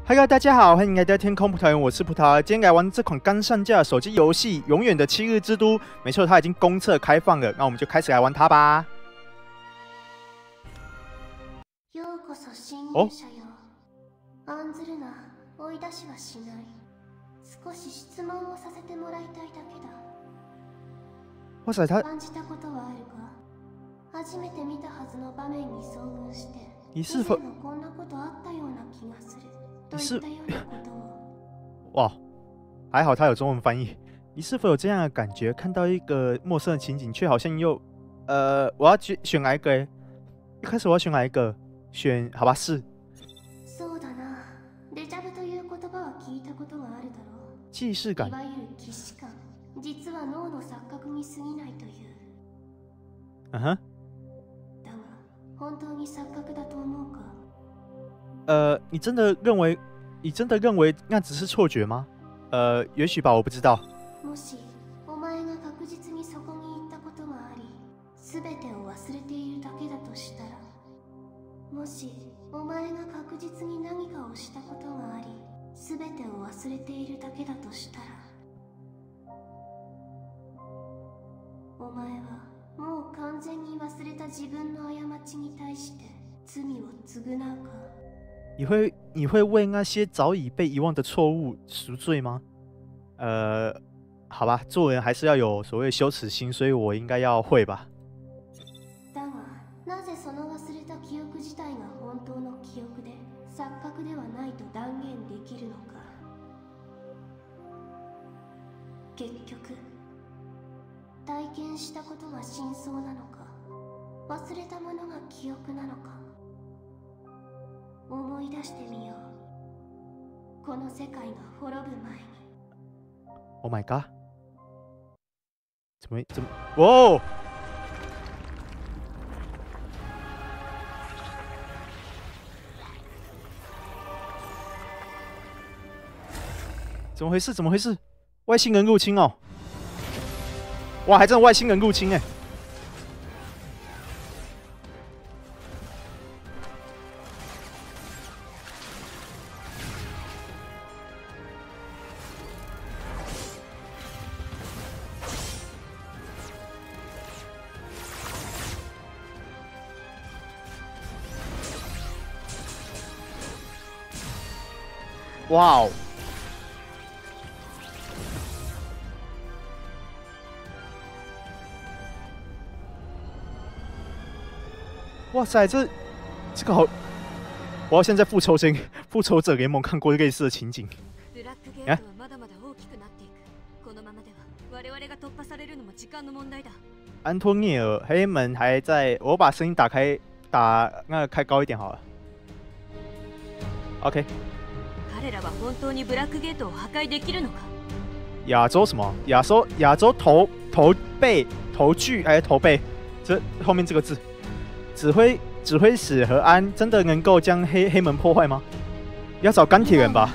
Hello， 大家好，欢迎来到天空葡萄园，我是葡萄。今天来玩这款刚上架的手机游戏《永远的七日之都》。没错，它已经公测开放了，那我们就开始来玩它吧。哦，案ずるな、追い出しはしない。少し質問をさせてもらいたいだけだ。哇塞，他感じたことはあるか？初めて見たはずの場面に遭遇して、以前もこんなことあったような気がする。といったようなことを。哇，还好他有中文翻译。你是否有这样的感觉？看到一个陌生的情景，却好像又……我要选哪一个？一开始我要选哪一个？选好吧，是。そうだな。デジャブという言葉は聞いたことがあるだろう。既視感。いわゆる既視感。実は脳の錯覚に過ぎないという。嗯哼。だが本当に錯覚だと思うか？你真的认为那只是错觉吗？也许吧，我不知道。もしお前が確実にそこに行ったことがあり、すべてを忘れているだけだとしたら、もしお前が確実に何かをしたことがあり、すべてを忘れているだけだとしたら、お前はもう完全に忘れた自分の過ちに対して罪を償うか？你会为那些早已被遗忘的错误赎罪吗？好吧，做人还是要有所谓羞耻心，所以我应该要会吧。だが、なぜその忘れた記憶自体が本当の記憶で、錯覚ではないと断言できるのか？結局、体験したことが真相なのか、忘れたものが記憶なのか。思い出してみよう。この世界が滅ぶ前に。Oh my god！ 怎么？哇！怎么回事？怎么回事？外星人入侵哦！哇，还真的外星人入侵哎！哇哦！哇塞，这个好！我要现在复仇者联盟看过类似的情景。啊！安托涅尔黑门还在，我把声音打那个开高一点好了。OK。亚洲什么？亚洲头具还是头背？这后面这个字，指挥使和安真的能够将黑门破坏吗？要找钢铁人吧。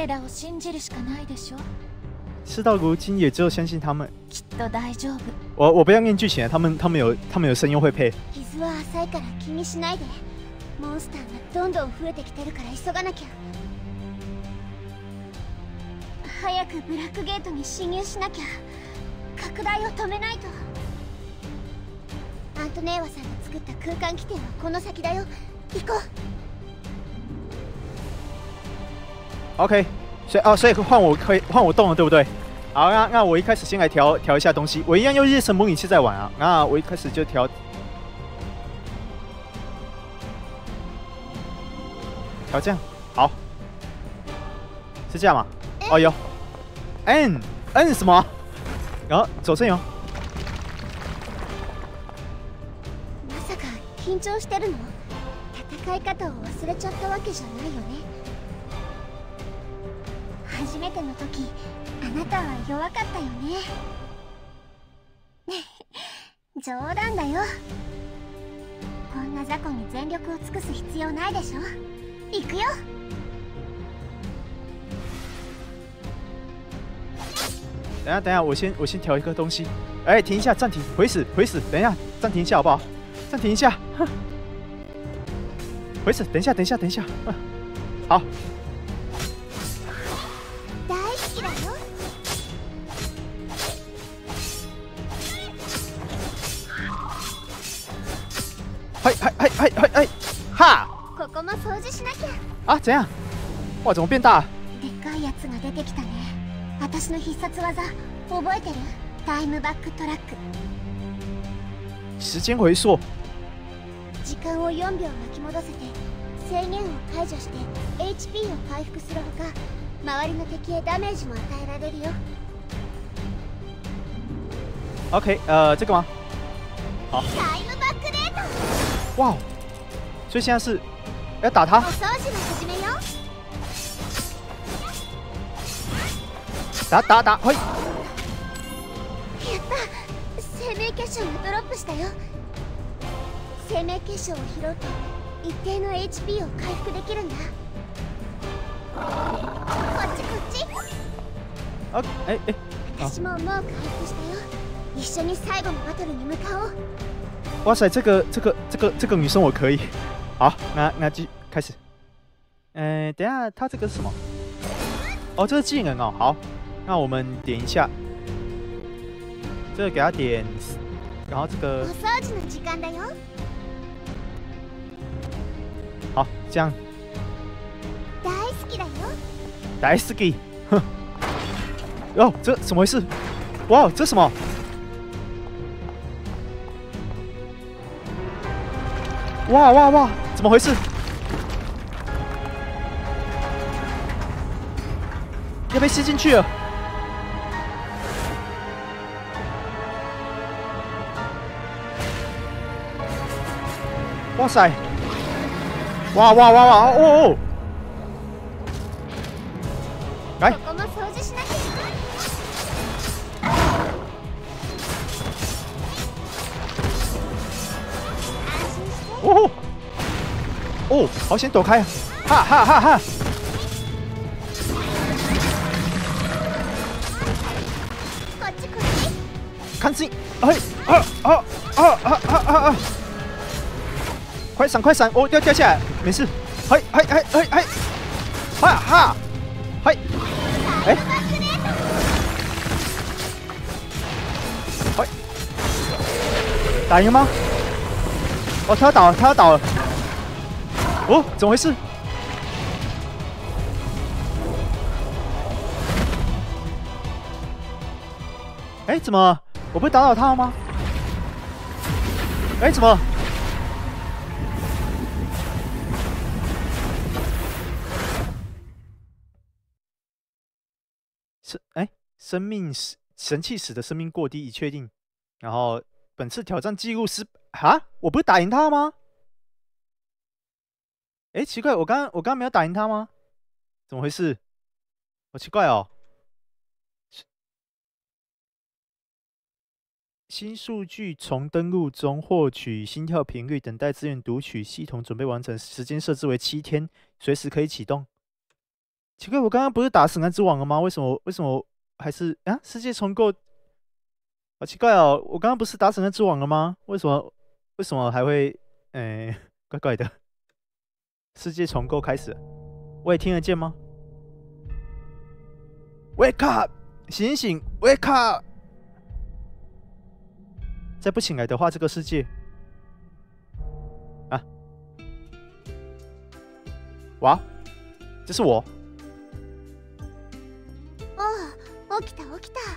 事到如今，也只有相信他们。我不要念剧情了，他们有声优会配。 早くブラックゲートに侵入しなきゃ。拡大を止めないと。アントネーワさんが作った空間起点はこの先だよ。行こう。OK， 所以换我动了，对不对？好，那我一开始先来调一下东西，我一样用夜神模拟器在玩啊。那我一开始就调这样，好，是这样吗？哦有。N 什么？然后左正よ。 まさか緊張してるの？戦い方を忘れちゃったわけじゃないよね。初めての時、あなたは弱かったよね。冗談だよ。こんな雑魚に全力を尽くす必要ないでしょ。行くよ。 等一下，我先调一个东西。哎，停一下，暂停，回死！等一下，暂停一下好不好？暂停一下。回死！等一下。好， きだよ。 嗨，哈！ ここも掃除しなきゃ。 啊，怎样？哇，怎么变大？ でっかいやつが出てきたね。私の必殺技覚えてる？タイムバックトラック。 时间回溯。 時間を4秒巻き戻せて、制限を解除して HP を回復するほか、周りの敵へダメージも与えられるよ。 OK，这个吗？好。 タイムバックデート。 哇，所以现在是要打他お。掃除の始めよ。 打，嘿！ やった。生命結晶がドロップしたよ。生命結晶を拾うと一定の HP を回復できるんだ。こっち。 啊， 私ももう回復したよ。一緒に最後のバトルに向かおう。 哇塞，这个女生我可以。好，那就开始。等一下，他这个是什么？哦，这是技能哦。好，那我们点一下，这个给他点，然后这个お掃除の時間だよ。 好，这样。 大好きだよ。 大好き。哼。哟，这怎么回事？哇，这什么？哇，怎么回事？要被吸进去了！哇塞！哇，哦！来， ここも掃除しなきゃ。 哦，好险躲开啊！哈！ こっち。 看清！哎，啊！快闪！哦，掉下来，没事。嘿！哈！嘿！哎！嘿！打赢吗？哦，他要倒了。哦，怎么回事？哎，怎么？我不是打倒他了吗？哎，怎么？生命神器使的生命过低已确定，然后本次挑战记录是我不是打赢他吗？哎，奇怪，我刚没有打赢他吗？怎么回事？好奇怪哦。新数据从登录中获取心跳频率，等待资源读取，系统准备完成，时间设置为7天，随时可以启动。奇怪，我刚刚不是打死那只网了吗？为什么还是世界重构？好奇怪哦，我刚刚不是打死那只网了吗？为什么还会怪怪的？世界重构开始了，我也听得见吗 ？Wake up， 醒 ，Wake up！ 再不醒来的话，这个世界哇，这是我。 哦，起きた。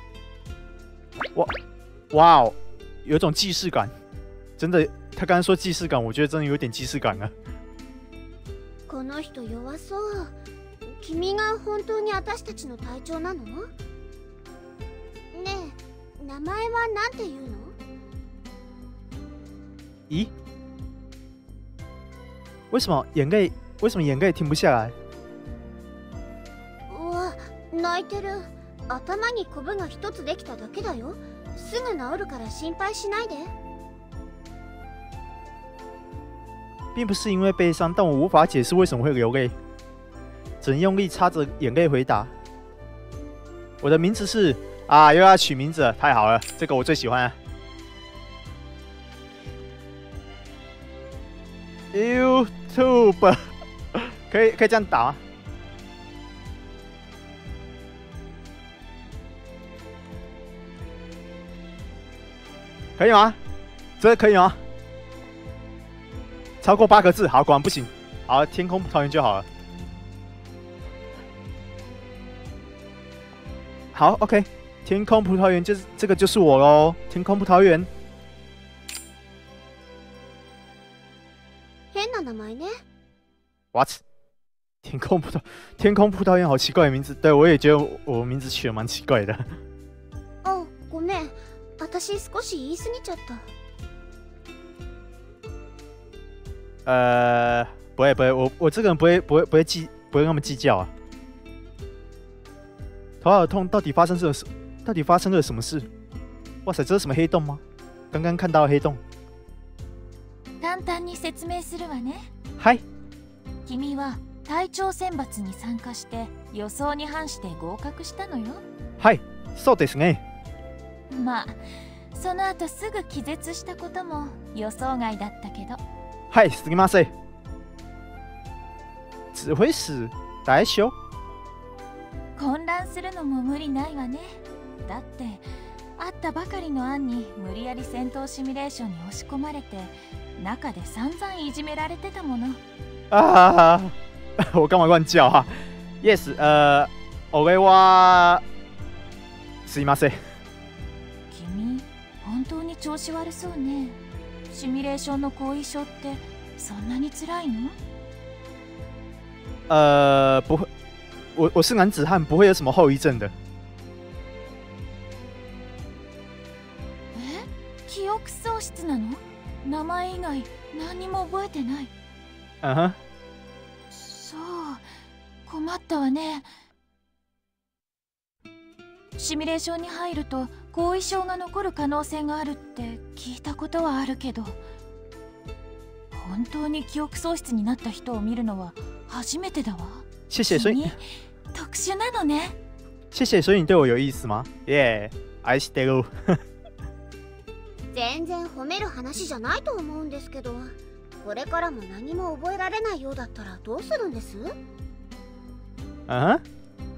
哇哦，有种既视感，真的，他刚刚说既视感，我觉得真的有点既視感了。 この人弱そう。君が本当に私たちの隊長なの？ねえ、名前はなんていうの？ 咦？为什么眼泪停不下来？ うわ、泣いてる。頭にコブが一つできただけだよ。すぐ治るから心配しないで。 并不是因为悲伤，但我无法解释为什么会流泪，只能用力擦着眼泪回答。我的名字是又要取名字了，太好了，这个我最喜欢了。YouTube 可以这样打吗？ 可以吗？这可以吗？超过8个字，好，果然不行。好，天空葡萄园就好了。好 ，OK， 天空葡萄园就是这个就是我喽。天空葡萄园。 変な名前ね。 What？ 天空葡萄园好奇怪的名字。对，我也觉得我名字取得蛮奇怪的。 あ、ごめん。私少し言い過ぎちゃった。 不会，我这个人不会那么计较啊。头好痛，到底发生了什么事？哇塞，这是什么黑洞吗？刚刚看到黑洞。 簡単に説明するわね。 はい。 君は隊長選抜に参加して予想に反して合格したのよ。 はい、そうですね。 まあ、その後すぐ気絶したことも予想外だったけど。 はい、すみません。指揮室大丈夫？ 混乱するのも無理ないわね。だって会ったばかりの案に無理やり戦闘シミュレーションに押し込まれて中で散々いじめられてたもの。 ああ、我干嘛乱叫啊 ？Yes， 俺はすいません。 君、本当に調子悪そうね。シミュレーションの後遺症ってそんなに辛いの？ 不会，我是男子汉，不会有什么后遗症的。 記憶喪失なの？名前以外何も覚えてない。 嗯哼。 そう、困ったわね。シミュレーションに入ると後遺症が残る可能性があるって聞いたことはあるけど、本当に記憶喪失になった人を見るのは初めてだわ。 谢谢，所以特殊なのね。 谢谢，所以你对我有意思吗？耶、愛してる。 全然褒める話じゃないと思うんですけど、これからも何も覚えられないようだったらどうするんです？ 嗯哼。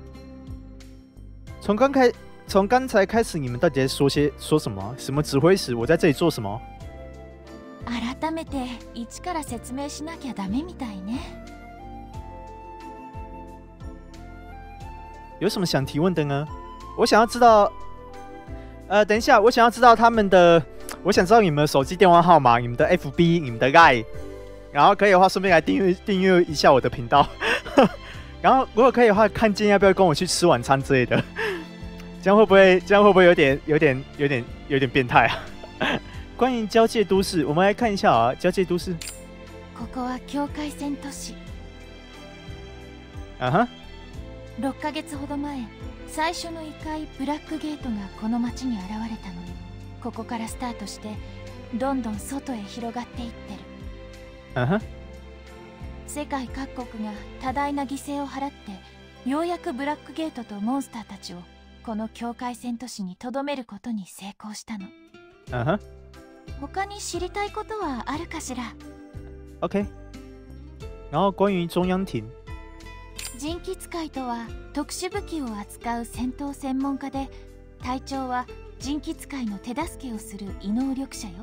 从刚才开始，你们到底在说什么？什么指挥使？我在这里做什么？ 改めて一から説明しなきゃダメみたいね。 有什么想提问的呢？我想要知道，等一下，我想要知道他们的，我想知道你们的手机电话号码、你们的 FB、你们的 Line， 然后可以的话，顺便来订阅一下我的频道。然后如果可以的话，看见要不要跟我去吃晚餐之类的。这样会不会有点变态啊？关于交界都市，我们来看一下啊，交界都市。 ここは境界線都市。 啊哈。 6ヶ月ほど前、最初の異界ブラックゲートがこの町に現れたの。ここからスタートしてどんどん外へ広がっていってる。 あは。 世界各国が多大な犠牲を払ってようやくブラックゲートとモンスターたちをこの境界線都市に留めることに成功したの。 あは。 他に知りたいことはあるかしら？ OK。然后关于中央庭。 人気使いとは特殊武器を扱う戦闘専門家で、隊長は人気使いの手助けをする異能力者よ。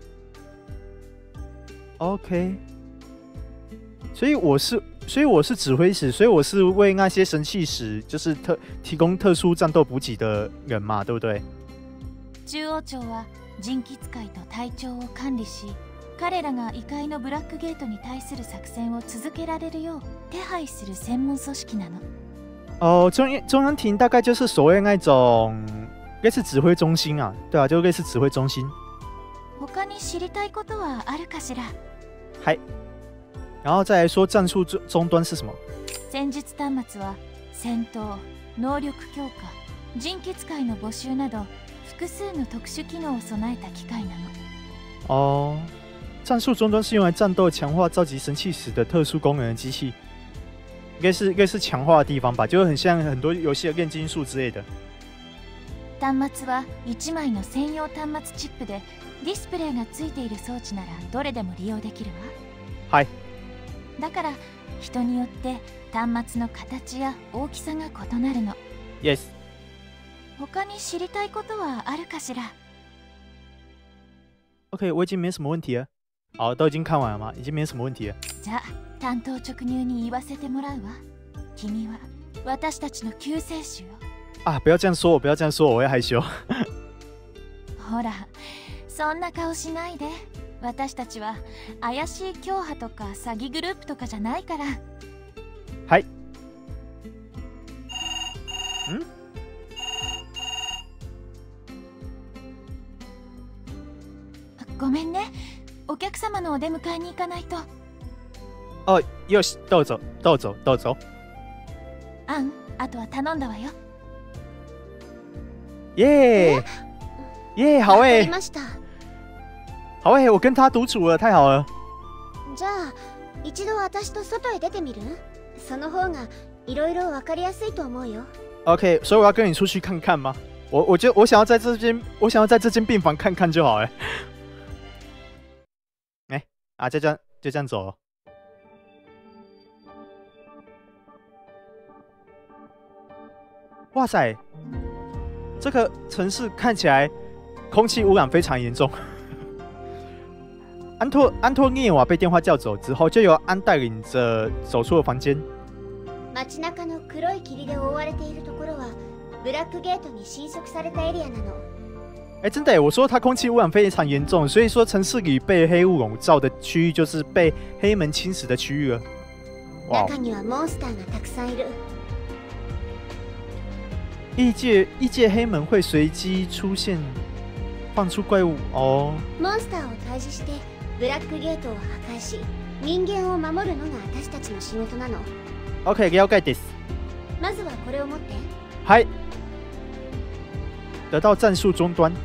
OK。所以我是指挥使，所以我是为那些神器使就是提供特殊战斗补给的人嘛，对不对？ 中央庁は人気使いと隊長を管理し、彼らが異界のブラックゲートに対する作戦を続けられるよう手配する専門組織なの。 哦，中央庭大概就是所谓那种类似指挥中心啊，对啊，就类似指挥中心。 他に知りたいことはあるかしら？ はい。然后再来说战术终端是什么？ 戦術端末は戦闘、能力強化、人気使いの募集など複数の特殊機能を備えた機械なの。 哦，战术终端是用来战斗、强化召集神器使的特殊功能的机器，应该是强化的地方吧，就很像很多游戏的炼金术之类的。 端末は1枚の専用端末チップでディスプレイがついている装置ならどれでも利用できるわ。はい。 だから人によって端末の形や大きさが異なるの。 Yes。 他に知りたいことはあるかしら？ OK， 我已经没什么问题了。好，都已经看完了吗？已经没什么问题了。 じゃあ単刀直入に言わせてもらうわ。君は私たちの救世主よ。 啊！不要这样说我，不要这样说我，我会害羞。 ほら、そんな顔しないで。私たちは怪しい凶派とか詐欺グループとかじゃないから。 はい。 ごめんね。お客様のお出迎えに行かないと。 哦，よし、どうぞ、どうぞ、どうぞ。 あとは頼んだわよ。 耶耶，好わか哎り、ました。 好哎，我跟他独处了，太好了。 じゃあ一度私と外へ出てみる？その方がいろいろわかりやすいと思うよ。 OK，所以我要跟你出去看看吗？我觉得我想要在这间病房看看就好哎。啊，就这样走了。哇塞，这个城市看起来空气污染非常严重。安托涅瓦被电话叫走之后，就由安带领着走出了房间。 街中の黒い霧で覆われているところはブラックゲートに侵食されたエリアなの。 哎，真的耶！我说它空气污染非常严重，所以说城市里被黑雾笼罩的区域就是被黑门侵蚀的区域了。哇！ 中にはモンスターがたくさんいる。 异界黑门会随机出现，放出怪物哦。 モンスターを退治してブラックゲートを破壊し、人間を守るのが私たちの仕事なの。 OK， 了解です。 まずはこれを持って。 はい。得到战术终端。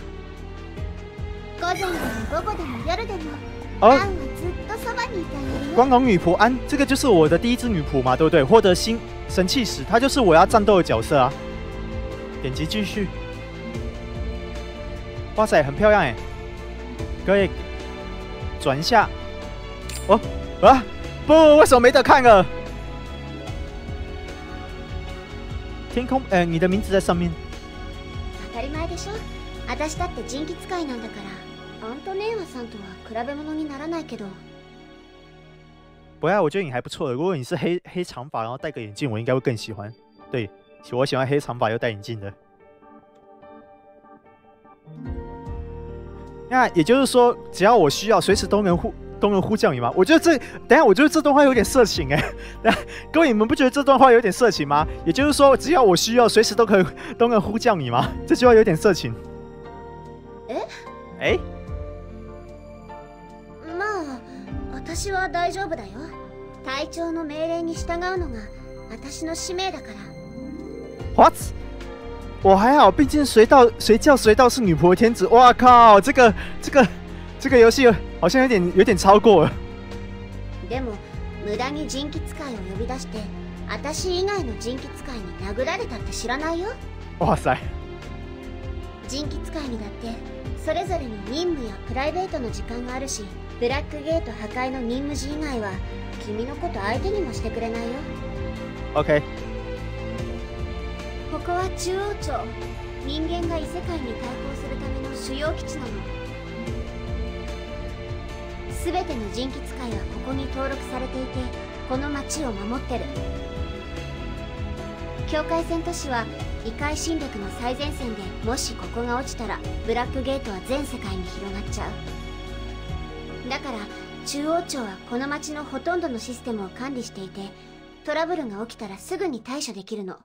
午前でも午後でも夜でも。 哦， アンはずっとそばにいてあげるよ。 光荣女仆安，这个就是我的第一只女仆嘛，对不对？获得新神器时，她就是我要战斗的角色啊。点击继续。哇塞，很漂亮哎！可以转一下。哦啊！不，为什么没得看了？天空，你的名字在上面。 当たり前でしょ。私だって人気使いなんだから。アントネーワさんとは比べ物にならないけど。 不要，我觉得你还不错的。如果你是黑长发，然后戴个眼镜，我应该会更喜欢。对，我喜欢黑长发又戴眼镜的。那也就是说，只要我需要，随时都能呼叫你吗？我觉得等一下，我觉得这段话有点色情哎。各位，你们不觉得这段话有点色情吗？也就是说，只要我需要，随时都能呼叫你吗？这句话有点色情。哎？ まあ、私は大丈夫だよ。隊長の命令に従うのが私の使命だから。 What？ 我还好，毕竟随叫随到是女仆的天职。哇靠，这个游戏好像有点超过了。 でも無駄に人気使いを呼び出して、私以外の人気使いに殴られたって知らないよ。 哇塞！ 人気使いにだってそれぞれの任務やプライベートの時間があるし、ブラックゲート破壊の任務時以外は君のこと相手にもしてくれないよ。 OK。 ここは中央町。人間が異世界に対抗するための主要基地なの。すべての人気使いはここに登録されていて、この町を守ってる。境界線都市は異界侵略の最前線で、もしここが落ちたらブラックゲートは全世界に広がっちゃう。だから中央庁はこの町のほとんどのシステムを管理していて、トラブルが起きたらすぐに対処できるの。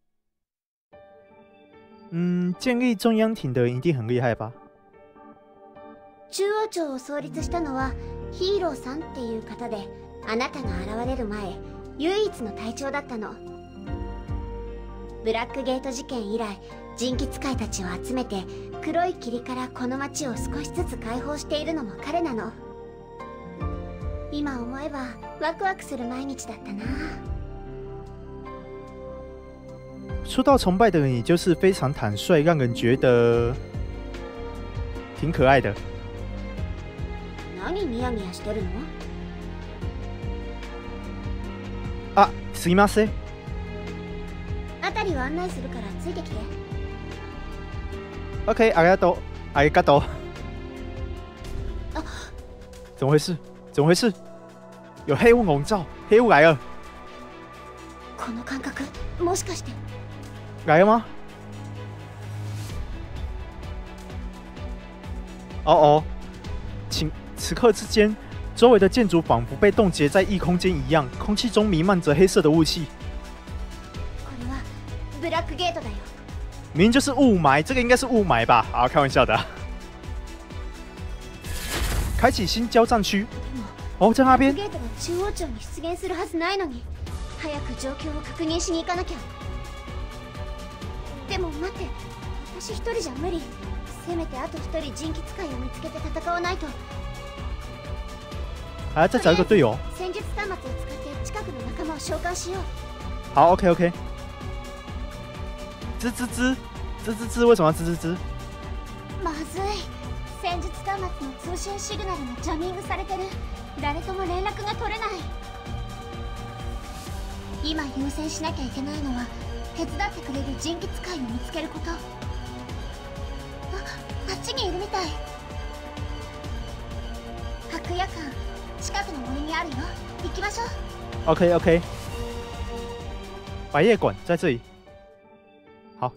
建立中央艇的人一定很厉害吧？ 中央庁を創立したのはヒーローさんっていう方で、あなたが現れる前唯一の隊長だったの。ブラックゲート事件以来、人気使いたちを集めて黒い霧からこの町を少しずつ解放しているのも彼なの。今思えばワクワクする毎日だったな。 说到崇拜的人，也就是非常坦率，让人觉得挺可爱的。 何ニヤニヤしてるの？ あ、すいません。 辺りを案内するからついてきて。 OK， ありがとう。ありがとう。 怎么回事？怎么回事？有黑雾笼罩，黑雾来了， この感覚もしかして来了吗？哦哦，此刻之间，周围的建筑仿佛被冻结在异空间一样，空气中弥漫着黑色的雾气。 これはブラックゲートだよ。 明明就是雾霾，这个应该是雾霾吧？好，开玩笑的。开启新交战区。哦，在那边。 ゲートが中央町に出現するはずないのに、早く状況を確認しに行かなきゃ。でも待って、私一人じゃ無理。せめてあと一人人気使いを見つけて戦わないと。 还要再找一个队友。 戦術端末を使って近くの仲間を召喚しよう。 好 ，OK OK。吱吱吱，吱吱吱，为什么要吱吱吱？ まずい。戦術端末の通信シグナルがジャミングされてる。誰とも連絡が取れない。今優先しなきゃいけないのは手伝ってくれる人気使いを見つけること。あっちにいるみたい。白夜館近くの森にあるよ。行きましょう。 OK OK。百叶馆在这里。好。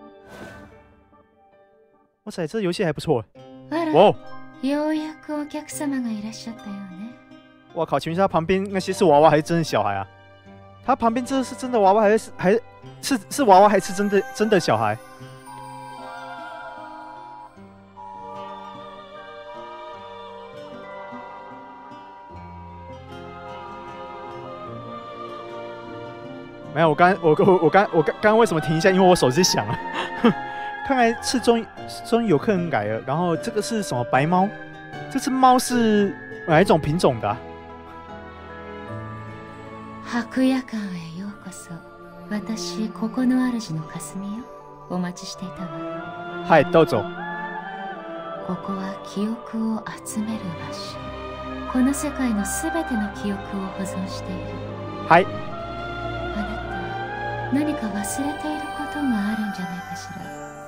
哇塞，这游戏还不错。哇！ ようやくお客様がいらっしゃったよね。 我靠！请问一下，旁边那些是娃娃还是真的小孩啊？他旁边这是真的娃娃还是娃娃还是真的小孩？没有，我刚为什么停一下？因为我手机响了。看来是终于有客人来了。然后这个是什么白猫？这只猫是哪一种品种的啊？ 白夜館へようこそ。私ここの主のかすみよ。お待ちしていたわ。 はい、どうぞ。 ここは記憶を集める場所。この世界のすべての記憶を保存している。 はい。 あなた何か忘れていることがあるんじゃないかしら。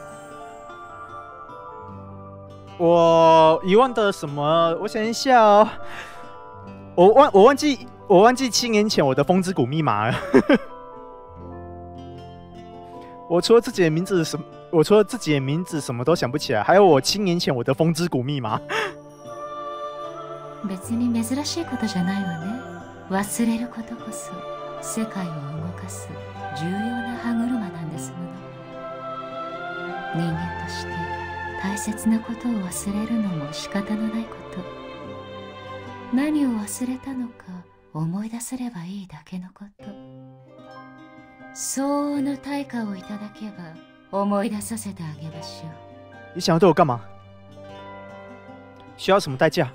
我遗忘的什么？我想一下哦，我忘记7年前我的风之谷密码了。我除了自己的名字什么都想不起来，还有我7年前我的风之谷密码。 別に珍しいことじゃないわね。忘れることこそ世界を動かす重要な歯車なんですもの。人間として大切なことを忘れるのも仕方のないこと。何を忘れたのか思い出せればいいだけのこと。相応の対価をいただけば思い出させてあげましょう。 你想要对我干嘛？需要什么代价？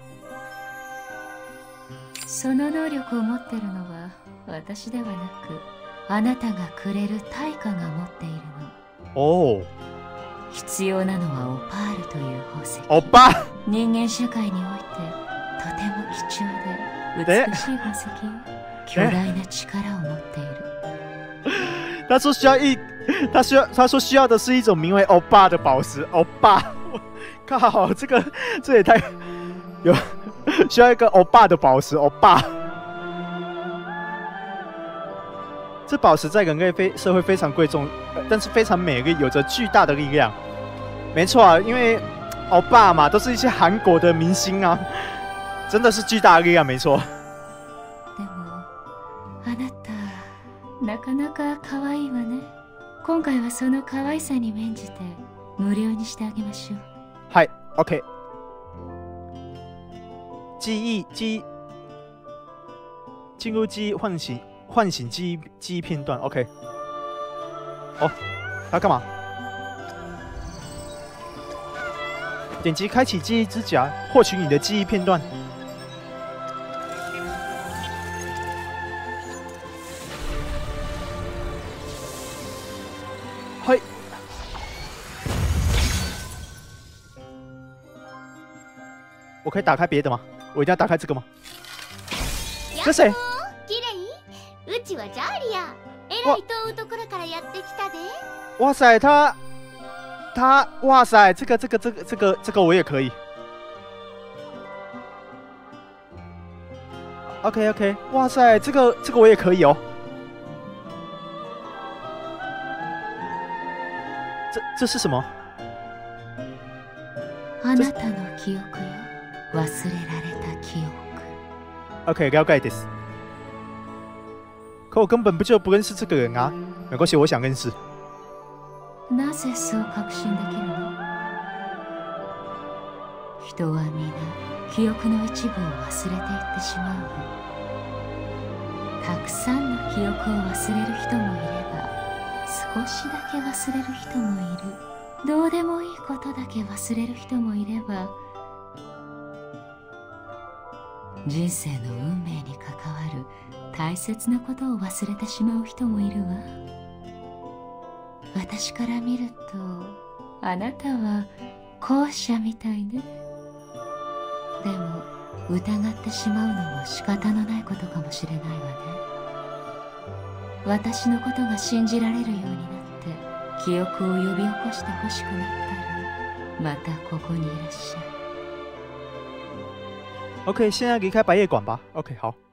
その能力を持ってるのは私ではなく、あなたがくれる対価が持っているの。 哦。 必要なのはオパールという宝石。 欧巴。 人間社会においてとても貴重で美しい宝石よ。巨大な力を持っている。 他说需要的是一种名为欧巴的宝石。欧巴，靠，这也太有需要一个欧巴的宝石。欧巴，这宝石在人类社会非常贵重，但是非常美丽，有着巨大的力量。没错啊，因为欧巴嘛，都是一些韩国的明星啊，真的是巨大的力量，没错。 でもあなたなかなか可愛いわね。今回はその可愛さに免じて無料にしてあげましょう。 はい、OK。进入记忆唤醒记忆片段 ，OK。哦，他干嘛？点击开启记忆之夹，获取你的记忆片段。嘿，我可以打开别的吗？我一定要打开这个吗？这谁？ きれい？うちはジャーリア。えらい遠いところからやってきたで。 哇塞，哇塞，这个我也可以。 OK OK， 哇塞，这个我也可以哦。这是什么？ あなたの記憶よ、忘れられた記憶。 OK， 了解です。可我根本就不认识这个人啊！没关系，我想认识。 なぜそう確信できるの？人は皆記憶の一部を忘れていってしまうの。たくさんの記憶を忘れる人もいれば、少しだけ忘れる人もいる。どうでもいいことだけ忘れる人もいれば、人生の運命に関わる大切なことを忘れてしまう人もいるわ。私から見るとあなたは後者みたいね。でも疑ってしまうのも仕方のないことかもしれないわね。私のことが信じられるようになって記憶を呼び起こしてほしくなったら、またここにいらっしゃい。 OK， 现在离开白夜馆吧。OK， 好。